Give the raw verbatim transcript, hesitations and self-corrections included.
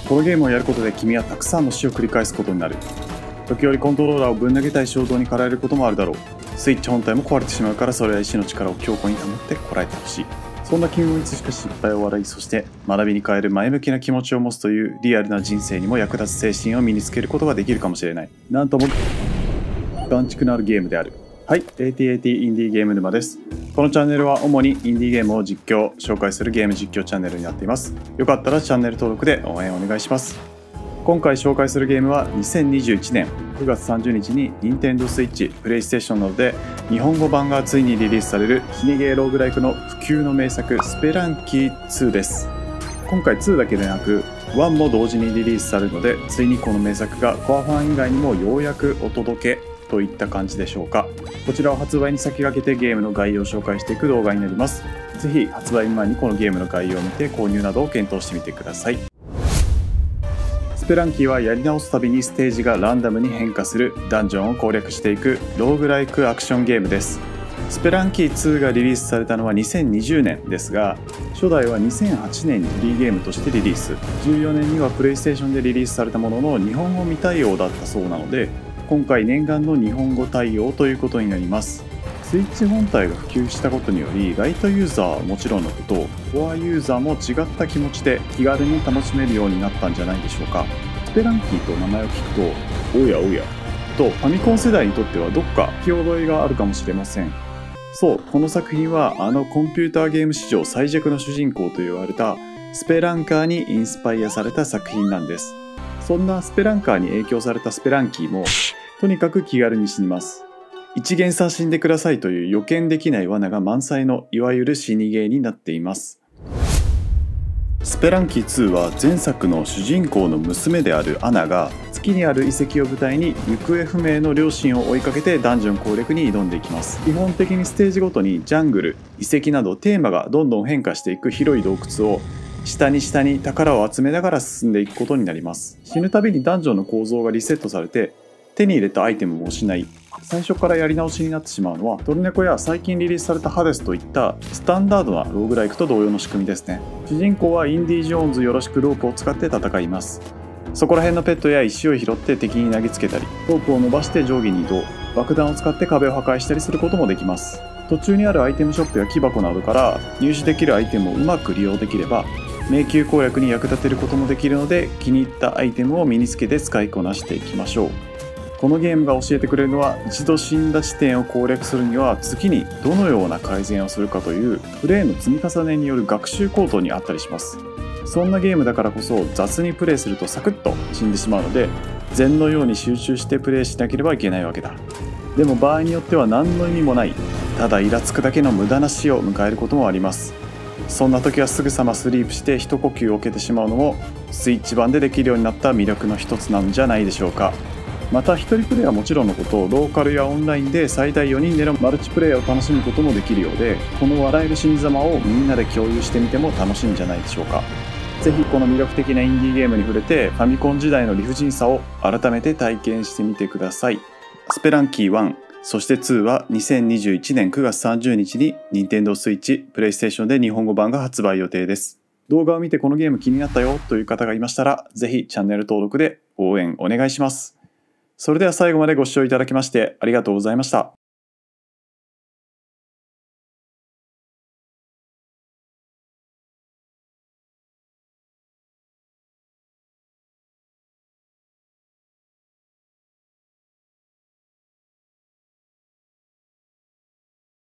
このゲームをやることで君はたくさんの死を繰り返すことになる。時折コントローラーをぶん投げたい衝動に駆られることもあるだろう。スイッチ本体も壊れてしまうから、それは意志の力を強固に保ってこらえてほしい。そんな君もいつしか失敗を笑い、そして学びに変える前向きな気持ちを持つというリアルな人生にも役立つ精神を身につけることができるかもしれない。なんとも眼蓄のあるゲームである。はい、エーティーエーティー インディーゲーム沼です。このチャンネルは主にインディーゲームを実況、紹介するゲーム実況チャンネルになっています。よかったらチャンネル登録で応援お願いします。今回紹介するゲームはにせんにじゅういちねんくがつさんじゅうにちに Nintendo Switch、PlayStation などで日本語版がついにリリースされる死にゲーローグライクの不朽の名作スペランキーツーです。今回ツーだけでなくワンも同時にリリースされるので、ついにこの名作がコアファン以外にもようやくお届けといった感じでしょうか。こちらは発売に先駆けてゲームの概要を紹介していく動画になります。ぜひ発売前にこのゲームの概要を見て購入などを検討してみてください。スペランキーはやり直すたびにステージがランダムに変化するダンジョンを攻略していくローグライクアクションゲームです。スペランキーツーがリリースされたのはにせんにじゅうねんですが、初代はにせんはちねんにフリーゲームとしてリリース、じゅうよねんにはプレイステーションでリリースされたものの日本語未対応だったそうなので、今回念願の日本語対応ということになります。スイッチ本体が普及したことにより、ライトユーザーはもちろんのこと、コアユーザーも違った気持ちで気軽に楽しめるようになったんじゃないでしょうか。スペランキーと名前を聞くと、おやおやとファミコン世代にとってはどっか聞き覚えがあるかもしれません。そう、この作品はあのコンピューターゲーム史上最弱の主人公と言われたスペランカーにインスパイアされた作品なんです。そんなスペランカーに影響されたスペランキーもとにかく気軽に死にます。一元さん死んでくださいという予見できない罠が満載のいわゆる死にゲーになっています。スペランキーツーは前作の主人公の娘であるアナが月にある遺跡を舞台に行方不明の両親を追いかけてダンジョン攻略に挑んでいきます。基本的にステージごとにジャングル、遺跡などテーマがどんどん変化していく広い洞窟を下に下に宝を集めながら進んでいくことになります。死ぬたびにダンジョンの構造がリセットされて手に入れたアイテムも失い、最初からやり直しになってしまうのはトルネコや最近リリースされたハデスといったスタンダードなローグライクと同様の仕組みですね。主人公はインディ・ジョーンズよろしくロープを使って戦います。そこら辺のペットや石を拾って敵に投げつけたり、ロープを伸ばして上下に移動、爆弾を使って壁を破壊したりすることもできます。途中にあるアイテムショップや木箱などから入手できるアイテムをうまく利用できれば迷宮攻略に役立てることもできるので、気に入ったアイテムを身につけて使いこなしていきましょう。このゲームが教えてくれるのは、一度死んだ地点を攻略するには次にどのような改善をするかというプレイの積み重ねによる学習行動にあったりします。そんなゲームだからこそ雑にプレイするとサクッと死んでしまうので、禅のように集中してプレイしなければいけないわけだ。でも場合によっては何の意味もない、ただイラつくだけの無駄な死を迎えることもあります。そんな時はすぐさまスリープして一呼吸を受けてしまうのもスイッチ版でできるようになった魅力の一つなんじゃないでしょうか。また一人プレイはもちろんのこと、ローカルやオンラインで最大よにんでのマルチプレイを楽しむこともできるようで、この笑える死に様をみんなで共有してみても楽しいんじゃないでしょうか。ぜひこの魅力的なインディーゲームに触れてファミコン時代の理不尽さを改めて体験してみてください。スペランキーワン、そしてツーはにせんにじゅういちねんくがつさんじゅうにちに Nintendo Switch、PlayStation で日本語版が発売予定です。動画を見てこのゲーム気になったよという方がいましたら、ぜひチャンネル登録で応援お願いします。それでは最後までご視聴いただきましてありがとうございました。